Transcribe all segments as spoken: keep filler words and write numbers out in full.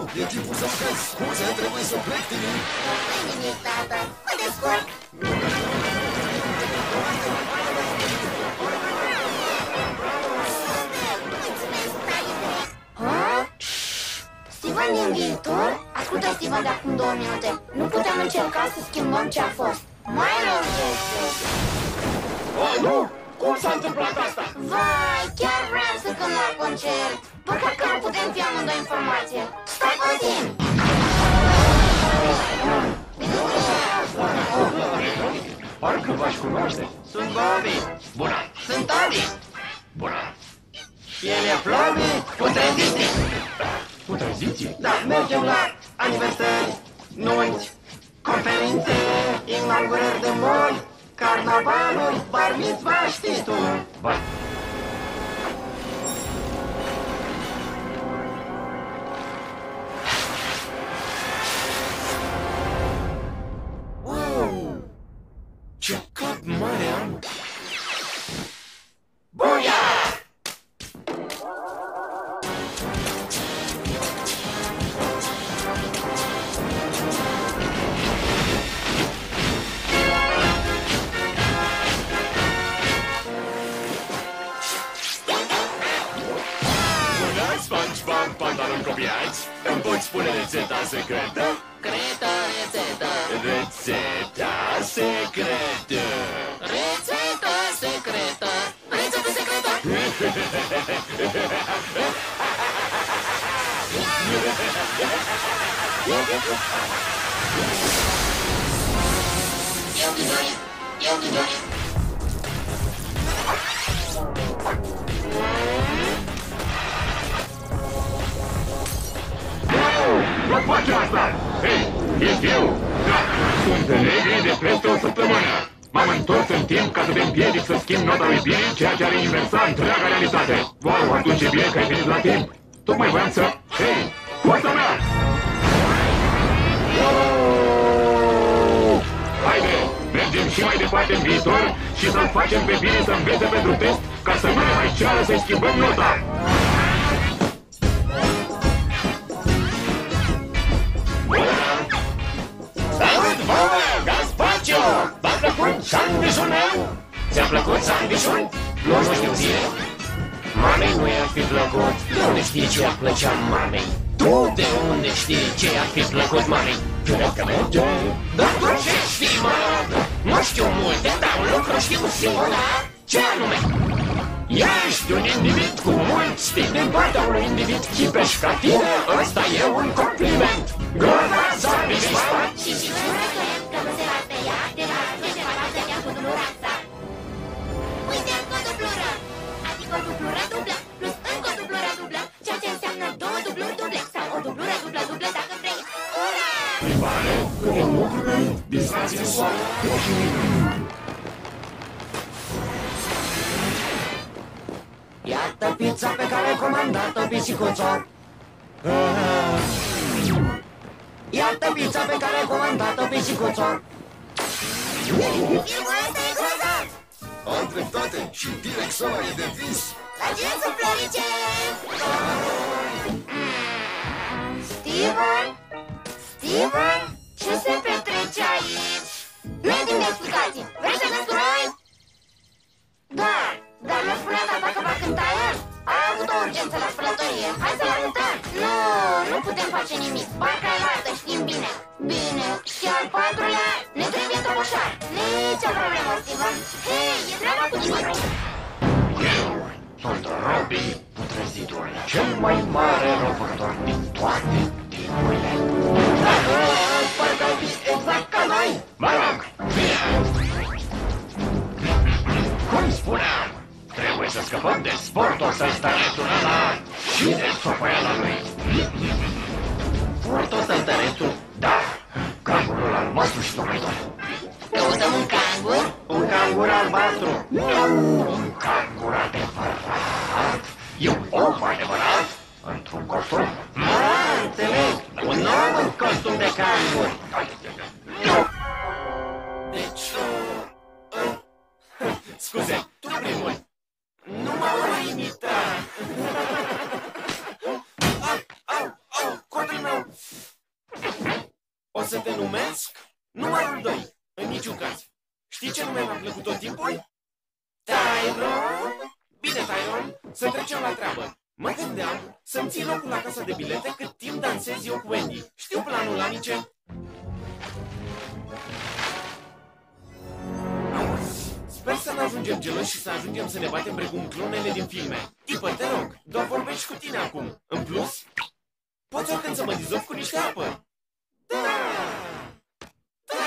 e timpul să vezi. Scuze, trebuie să plec, Tini. Nu-i nimic, tată. Mă descurc. Mulțumesc, tare. Ha? Steven din viitor? Ascultă, Steven, de acum două minute. Nu putem încerca să schimbăm ce a fost. Mai rău ce este. Oh, nu! Cum s-a întâmplat asta? Vai, chiar vreau să cânt la concert. Păcat că nu putem fi amândoi informație. Stai puțin! Parcă v-aș cunoaște. Sunt Bobby. Bună. Sunt Adi. Bună. Și el e Flobi. Putreziții. Putreziții? Da, mergem la aniversări, nunți, conferințe, inaugurări de moli, carnavaluri, bar mitzva, știi tu. Ba. Ce cap mare am! Buia! SpongeBob, pantaloni copiați? Îmi poți spune rețeta secretă? Creta rețeta. Rețeta secretă. Rețeta secretă. Rețeta secretă. Eu gândesc. Eu gândesc. Nu face asta! Hei, ești eu? Da, sunt negri de peste o săptămână. M-am întors în timp ca să te împiedic să schimb nota lui Billy, ceea ce ar inversa întreaga realitate. Wow, atunci e bine că ai venit la timp. Tocmai voiam să... Hei, forța mea! Haide, mergem și mai departe în viitor și să-l facem pe Billy să învețe pentru test ca să nu ne mai ceară să-i schimbăm nota. V-a plăcut sandvișul meu? Ți-a plăcut sandvișul? Nu, nu știu ție. Mamei nu i-ar fi plăcut. De unde știi ce i-ar plăcea mamei? Tu de unde știi ce i-ar fi plăcut mamei? Cred că merge. Dar tu ce știi, mă? Nu știu multe, dar un lucru știu sigur. Ce anume? Ești un individ cu mulți știi. Din partea unui individ chipeș ca tine, ăsta e un compliment. Gata, sandviș, mă? Și sigur că nu se va tăia de la ce va tăia cu dublura asta. Uite încă o dublură. Adică o dublură dublă plus încă o dublură dublă, ceea ce înseamnă două dubluri duble sau o dublură dublă dublă dacă vrei. Ura! Îi pare că un lucru distracție soară. Iată pizza pe care ai comandat-o, pisicuțo. Iată pizza pe care ai comandat-o, pisicuțo. Filmul ăsta e grozat! Am dreptate și T-Rex ăla e de vis. La gențul florice! Steven? Steven? Ce se petrece aici? Nu e timp de explicații. Vrei să vezi cu noi? Da, dar nu spunea tata că va cânta el. A avut o urgență la spălătorie. Hai să-l arătăm. Nu, nu putem face nimic. Parcă ai luat, știm bine. Bine, și al patrulea ne trebuie toboșar. Nici o problemă, Steven. Hei, e treaba cu nimic. Eu sunt Robi, putrezitul, cel mai mare răvător din toate timurile. Dacă parcă ar fi exact ca noi, mă rog, bine. Cum spuneam, trebuie să scăpăm de sportul ăsta starețul ăla și de sopăiala lui. Sportul ăsta starețul? Da, cangurul albastru și tocmaitor. Căutăm un cangur? Un cangur albastru? Nu, un cangur adevărat. E un om adevărat într-un costum. Ah, înțeleg, un om în costum de cangur. Deci... Uh, uh, scuze, tu primul. Nu m-au imita. Au, au, au, codul meu! să te numesc numărul doi. În niciun caz. Știi ce nume mi-a plăcut tot timpul? Tyron! Bine, Tyron, să trecem la treabă. Mă gândeam să-mi ții locul la casa de bilete cât timp dansez eu cu Wendy. Știu planul, amice. Auzi, sper să nu ajungem geloși și să ajungem să ne batem precum clonele din filme. Tipă, te rog, doar vorbești cu tine acum. În plus, poți oricând să mă dizof cu niște apă. Da! Da!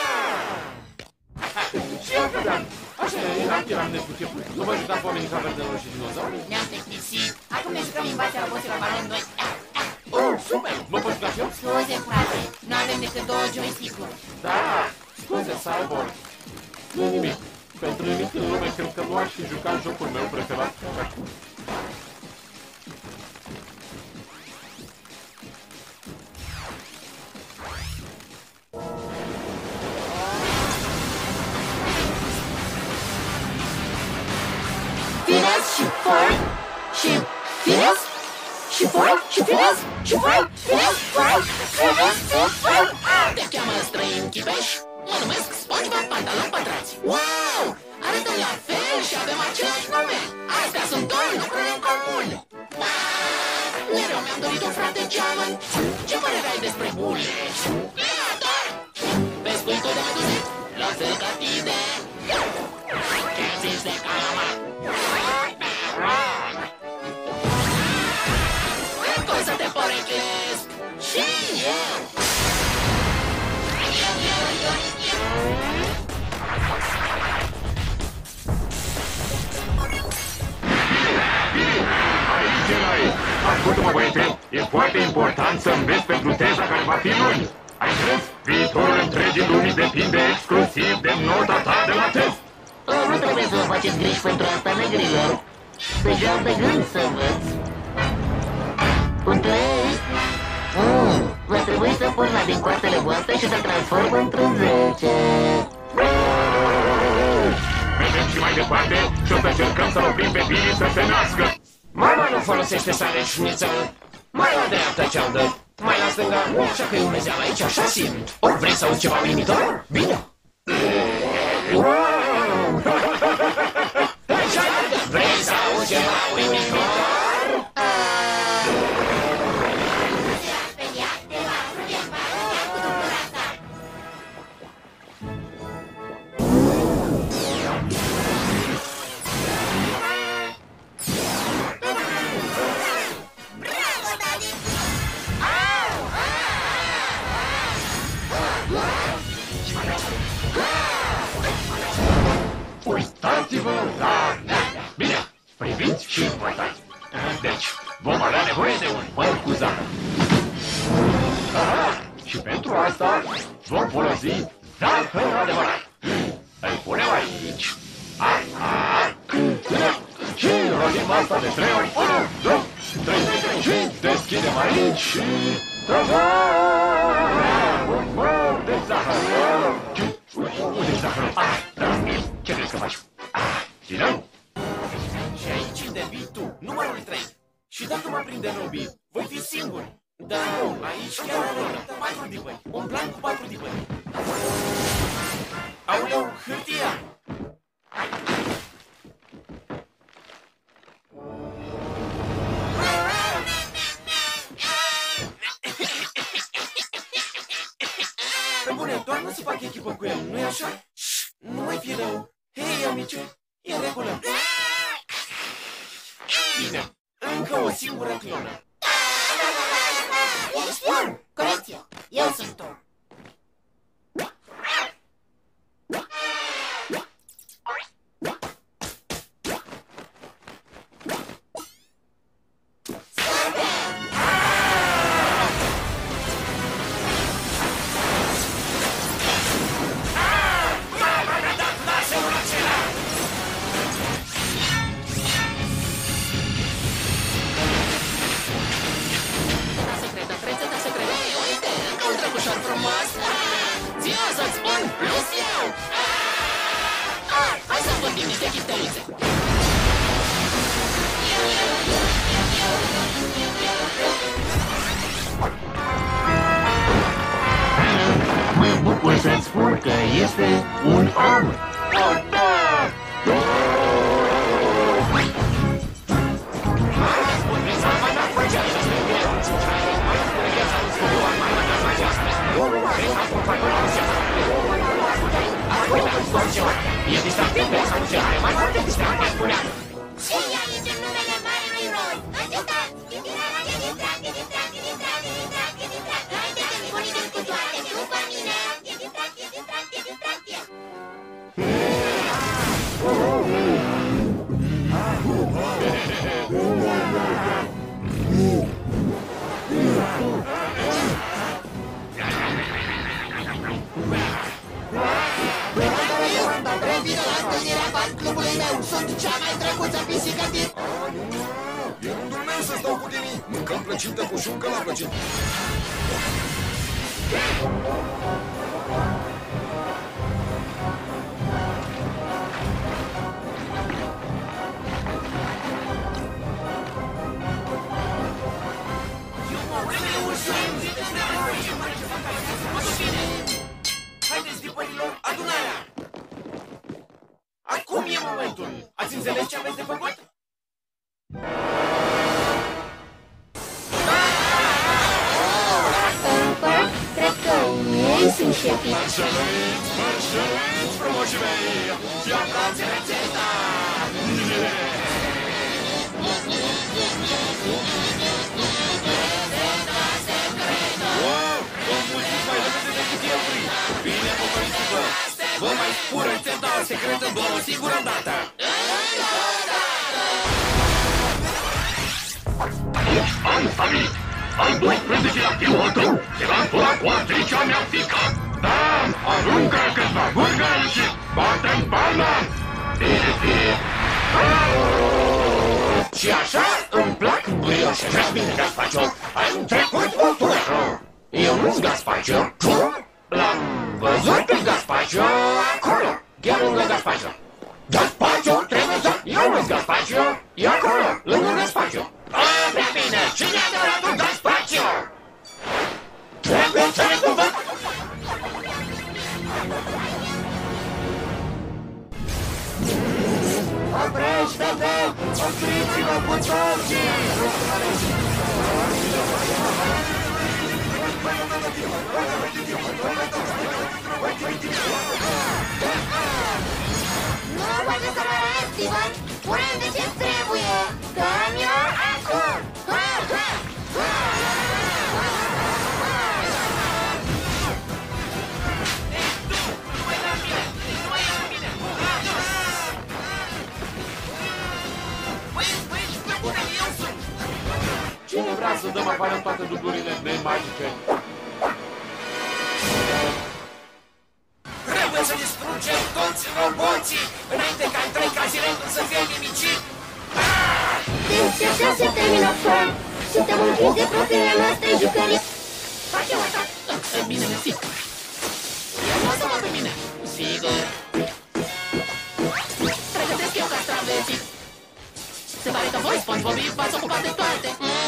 Și eu credeam. Așa eram, eram nepuceput. Nu vă jucați oamenii ca verdelor și dinozauri? Ne-am plictisit. Acum ne jucăm invația roboților balon doi. Oh, super! Mă poți juca și eu? Scuze, frate, nu avem decât două joystick-uri. Da, scuze, Cyborg. Nu nimic. Pentru nimic în lume cred că nu aș fi jucat jocul meu preferat. Finez și for și finez și for și finez și for finez for finez for. Te cheamă străin chipeș? Mă numesc SpongeBob Pantaloni Pătrați. Wow! Arătăm la fel și avem același nume. Astea sunt două lucruri în comun. Wow! Mereu mi-am dorit un frate geamăn. Ce părere ai despre bule? Creator! Pescuitul de meduze? Lasă-l ca tine! Ce zici de calamar? Încă o să te poreclesc! Și eu! Aici erai! Ascultă-mă, băiete, e foarte important să înveți pentru teza care va fi luni. Ai înțeles? Viitorul întregii lumii depinde exclusiv de nota ta de la test. Nu trebuie să vă faceți griji pentru asta, negrilor. Deja am de gând să învăț. Un trei. Mm, va trebui să pun la din coartele voastre și să transform într-un zece. Mergem și mai departe și o să încercăm să-l oprim pe Billy să se nască. Mama nu folosește sare șnițel. Mai la dreapta cealdă, mai la stânga, așa că e umezeală aici, așa simt. O, vrei să auzi ceva uimitor? Bine! Vrei să auzi ceva uimitor? Uitați-vă la mine! Bine, priviți și învățați. Deci, vom avea nevoie de un păr cu zahăr. Aha, și pentru asta vom folosi zahăr adevărat. Îl punem aici. Aha. Și rolim asta de trei ori. unu, doi, trei, și deschidem aici și... Ta-da! Un păr de zahăr. Unde-i zahărul? Ah, da. Ce crezi că faci? Ah, țină? Și aici îmi devii tu, numărul trei. Și dacă mă prinde Robi, voi fi singur. Dar nu, aici chiar o lună, patru dipări. Un plan cu patru dipări. Aoleu, hârtia! Pe bune, doar nu se fac echipă cu el, nu-i așa? Nu mai fi rău. Hei, amice, e în regulă. Bine, încă o singură clonă. Ești spion! Corecție! Eu sunt tu! că este un om. E distractiv, sau ce are mai multe distracte, spuneam. Și aici, în numele Marelui Roz, ajutați! Distracție, distracție, distracție, distracție, distracție, distracție! Haideți, disponibil cu toate, după mine! Distracție, distracție, distracție! Revin la întâlnirea fan clubului meu. Sunt cea mai drăguță pisică din... A, nu, nu, e rândul meu să stau cu tine. Mâncăm plăcintă cu șuncă la plăcintă. Haideți, tipărilor, adunarea! Acum e momentul! Ați înțeles ce aveți de făcut? Împărat, cred că ei sunt șefii. Mărșăluiți, mărșăluiți, frumoșii mei! Și-aflați rețeta! Wow! Vă mulțumesc mai repede decât el vrei! Bine vă felicită! Vă mai spun rețeta secretă doar o singură dată! An Sami! An doisprezece la fiul tău! Se va întura cu actricea mea fică! Da! Aruncă câțiva burgeri și bate-n palma! Și așa îmi plac brioșe. Bine, Gaspacio, ai un trecut cultură. Eu nu-s Gaspacio. L-am văzut pe Gaspacio acolo, chiar lângă Gaspacio. Gaspacio trebuie să... Eu nu-s Gaspacio, e acolo, lângă Gaspacio. A, prea bine, cine e adevăratul Gaspacio? Trebuie să-i cuvânt. Oprește-te! Opriți-vă cu toții! Nu poate să mă arăt, Steven! Spune-mi de ce trebuie! Dă-mi eu acum! Ha, ha, ha! Cine vrea să dăm afară toate dublurile magice? Trebuie să distrugem toți roboții înainte ca întreg cazilentul să fie nimicit! Deci așa se termină, Fran! Suntem închiși de propriile noastre jucării! Facem asta! Bine, mersi. Lasă-mă pe mine. Sigur. Pregătesc eu castraveții. Se pare că voi, SpongeBob, v-ați ocupat de toate.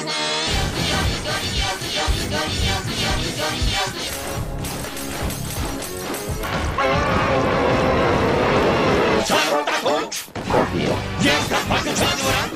Salut atunci! Ești Gaspacio cel adevărat?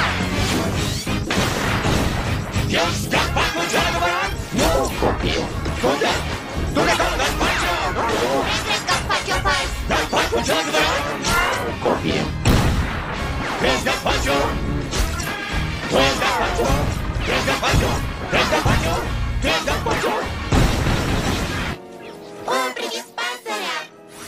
Ești Gaspacio cel adevărat? Nu, copil! Du-te! Du-te ca Gaspacio! Ești Gaspacio fals! Gaspacio cel adevărat? Copil! Ești Gaspacio? Tu ești Gaspacio? Ești Gaspacio? Ești Gaspacio? Tu ești Gaspacio? Opriți pasărea!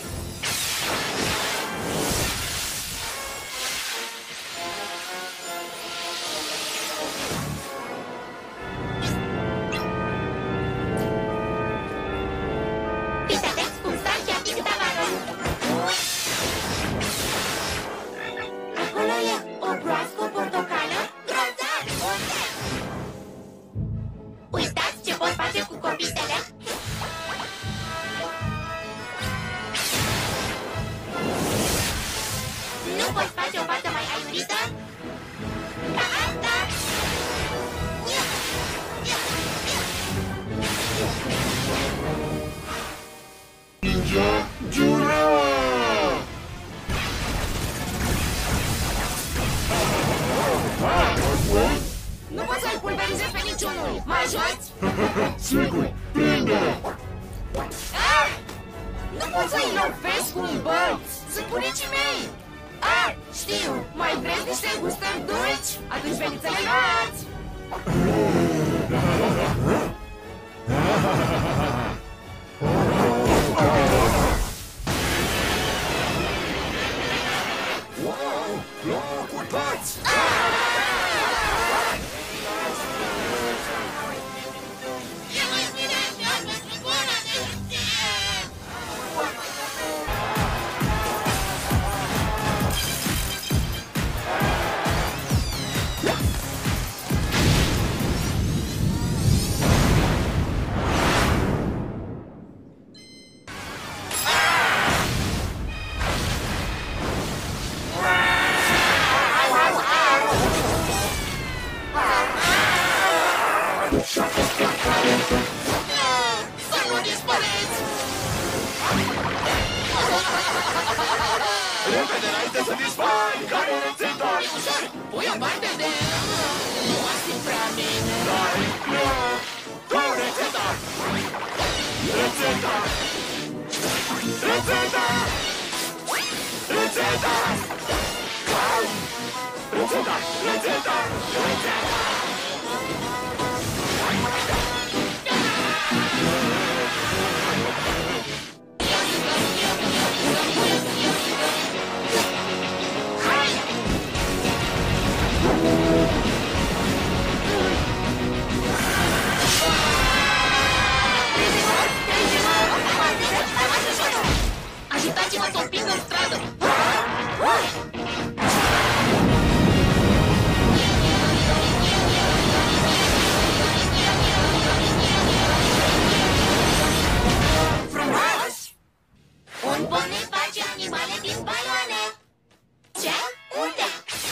Pisate expulsat și ating tavanul! Acolo e o broască, o portocală, grozav! Unde? Uitați ce pot face cu copitele! Nu poți face o fată mai aiurită? Ca asta? Ia! Ia! Ia! Ninja Crăciunul. Mă ajuți? Sigur, prinde! Ah! Nu pot să-i lovesc cu un băț. Sunt bunicii mei. Ah, știu, mai vreți niște gustări dulci? Atunci veniți să le luați. Wow! Locul pați! Să nu dispăreți! Repede, înainte să dispari! Care e rețeta? E ușor! Pui o parte de... Nu asupra mine! Dai, nu! Tu, rețeta! Rețeta! Rețeta! Rețeta! Rețeta! Rețeta! Rețeta! Ajutați-mă să o împing în stradă! Frumos! Un pony face animale din baloane. Ce? Unde?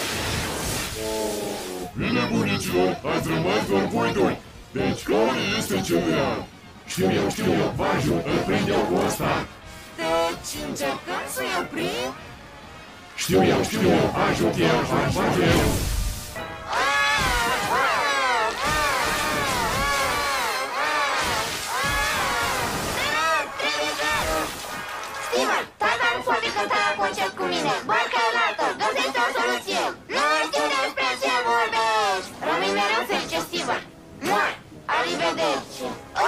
Bine, bunicilor, ați rămas doar voi doi. Deci care este celălalt? Știu eu, știu eu, vă ajut, îl prind eu cu ăsta. Deci încercăm să-i oprim? Știu eu, știu eu, ajut eu, ajut eu. Steven, tata nu poate cânta la concert cu mine. Barca e înaltă, găsește o soluție. Nu știu despre ce vorbești. Rămâi mereu ferice, Steven. Mua! Arrivederci.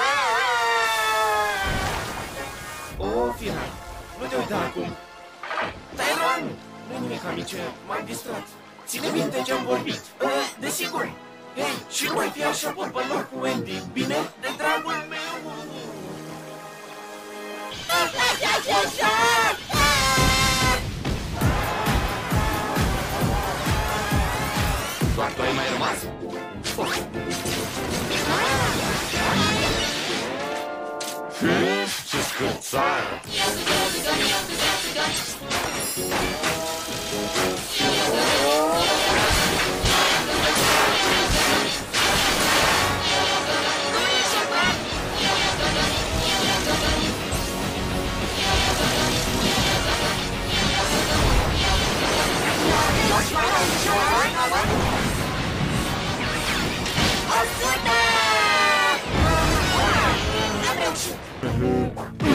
O, Fihai, nu te uita acum. Tyron! Nu-i nimic, amice, m-am distrat. Ține minte ce-am vorbit. Uh, desigur. Hei, și nu mai fi așa vorbălor cu Andy, bine? De dragul meu! Doar tu ai mai rămas. Ce scârțară! Am reușit!